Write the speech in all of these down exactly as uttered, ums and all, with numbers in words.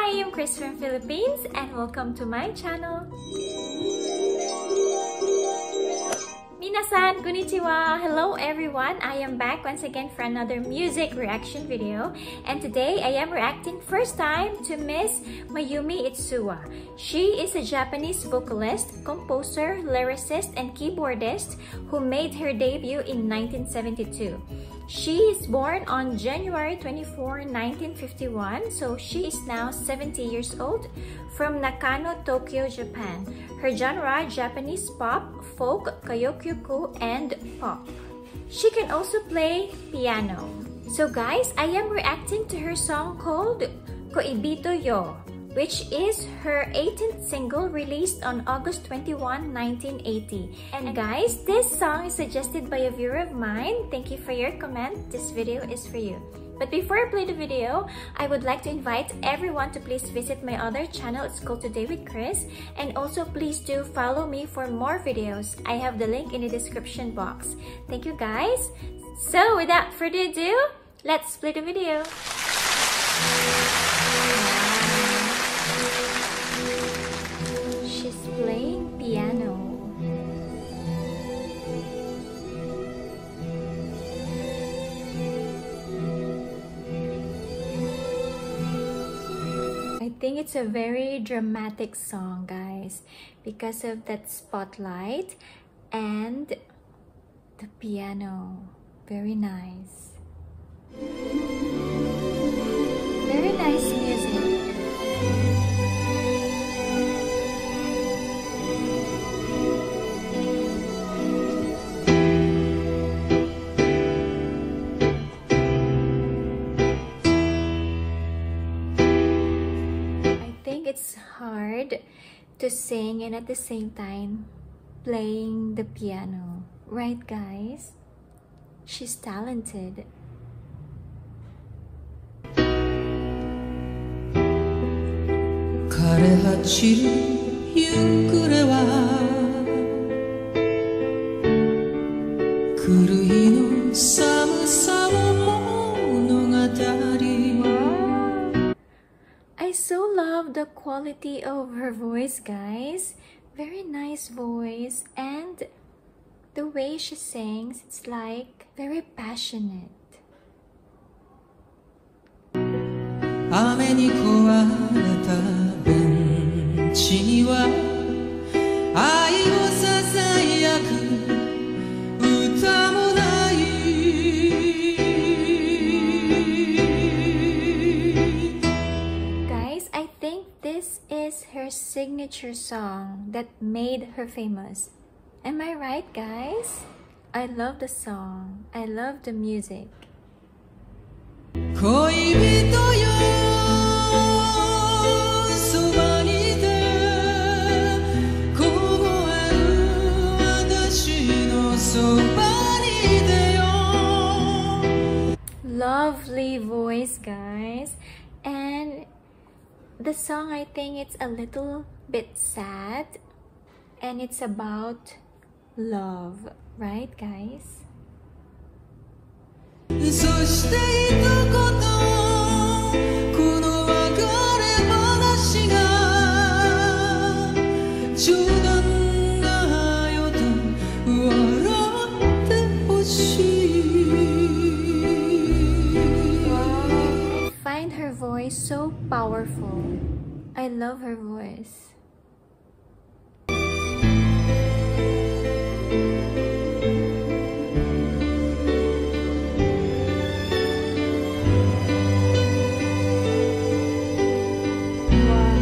Hi, I'm Chris from Philippines and welcome to my channel. Minasan, konnichiwa! Hello everyone! I am back once again for another music reaction video, and today I am reacting first time to Miss Mayumi Itsuwa. She is a Japanese vocalist, composer, lyricist, and keyboardist who made her debut in nineteen seventy-two. She is born on January twenty-fourth, nineteen fifty-one, so she is now seventy years old, from Nakano, Tokyo, Japan. Her genre, Japanese pop, folk, kayokyuku, and pop. She can also play piano. So guys, I am reacting to her song called Koibito Yo, which is her eighteenth single released on August twenty-first, nineteen eighty. And guys, this song is suggested by a viewer of mine. Thank you for your comment. This video is for you. But before I play the video, I would like to invite everyone to please visit my other channel. It's called Today with Chris. And also please do follow me for more videos. I have the link in the description box. Thank you guys. So without further ado, let's play the video. She's playing piano. I think it's a very dramatic song, guys, because of that spotlight and the piano. Very nice. Very nice music. It's hard to sing and at the same time playing the piano, right guys? She's talented. I so love the quality of her voice, guys. Very nice voice, and the way she sings, it's like very passionate. Her signature song that made her famous. Am I right, guys? I love the song. I love the music. Lovely voice, guys. And the song, I think it's a little bit sad, and it's about love, right guys? Her voice so powerful. I love her voice. Wow.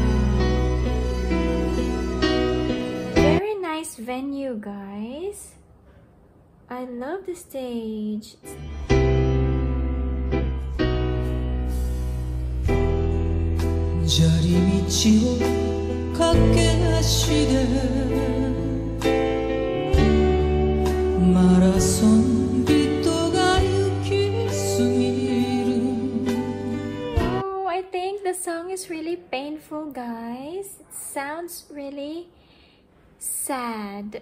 Very nice venue, guys. I love the stage. Oh, I think the song is really painful, guys. It sounds really sad.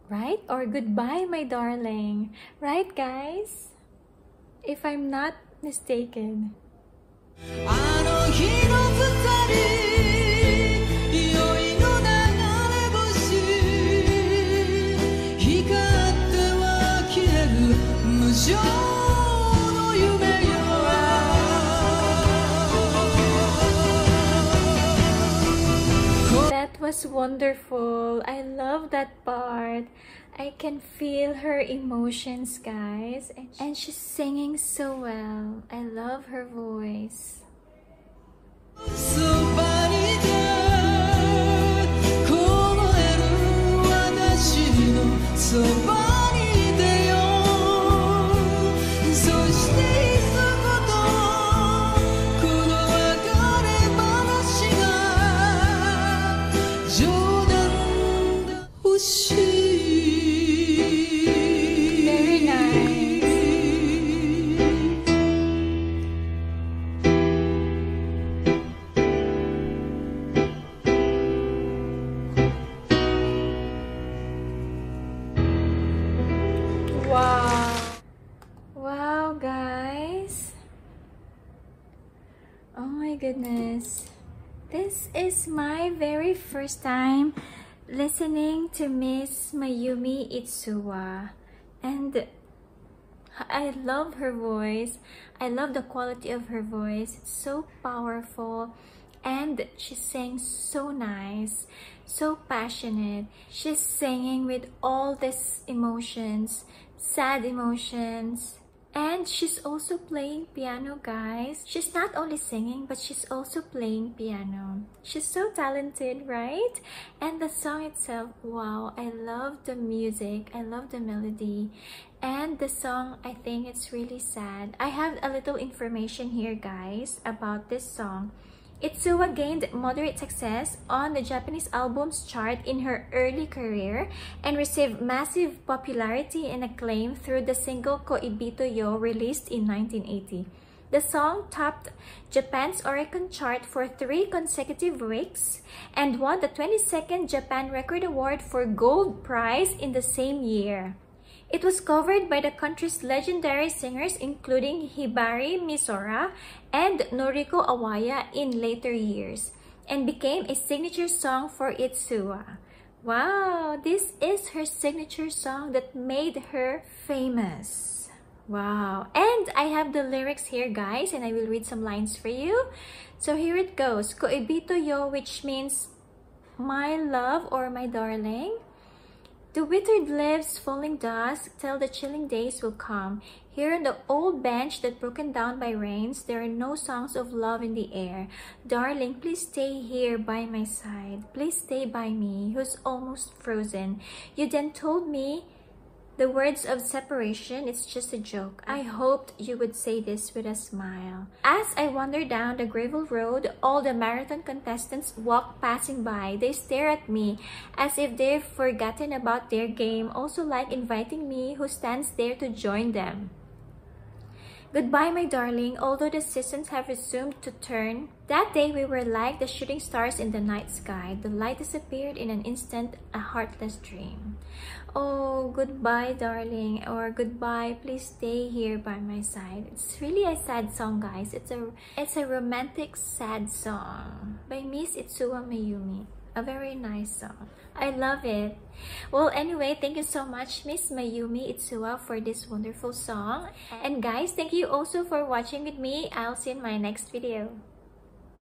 right? Or goodbye, my darling, right, guys? If I'm not mistaken. That was wonderful. I love that part. I can feel her emotions, guys. And she's singing so well. I love her voice. Very nice. Wow. Wow, guys. Oh my goodness. This is my very first time listening to Miss Mayumi Itsuwa, and I love her voice. I love the quality of her voice. It's so powerful, and she sings so nice, so passionate. She's singing with all these emotions, sad emotions. And she's also playing piano, guys. She's not only singing, but she's also playing piano. She's so talented, right? And the song itself, wow, I love the music. I love the melody. And the song, I think it's really sad. I have a little information here, guys, about this song. Itsuwa gained moderate success on the Japanese albums chart in her early career and received massive popularity and acclaim through the single Koibito Yo released in nineteen eighty. The song topped Japan's Oricon chart for three consecutive weeks and won the twenty-second Japan Record Award for Gold Prize in the same year. It was covered by the country's legendary singers including Hibari Misora and Noriko Awaya in later years, and became a signature song for Itsuwa. Wow, this is her signature song that made her famous. Wow, and I have the lyrics here, guys, and I will read some lines for you. So here it goes. Koibito yo, which means my love or my darling. The withered leaves falling dusk till the chilling days will come. Here on the old bench that broken down by rains, there are no songs of love in the air. Darling, please stay here by my side. Please stay by me, who's almost frozen. You then told me the words of separation, it's just a joke. I hoped you would say this with a smile. As I wander down the gravel road, all the marathon contestants walk passing by. They stare at me as if they've forgotten about their game, also like inviting me who stands there to join them. Goodbye, my darling, although the seasons have resumed to turn. That day we were like the shooting stars in the night sky. The light disappeared in an instant, a heartless dream. Oh, goodbye, darling, or goodbye, please stay here by my side. It's really a sad song, guys. It's a, it's a romantic sad song by Miss Itsuwa Mayumi. A very nice song. I love it. Well, anyway, thank you so much, Miss Mayumi Itsuwa, for this wonderful song. And guys, thank you also for watching with me. I'll see you in my next video.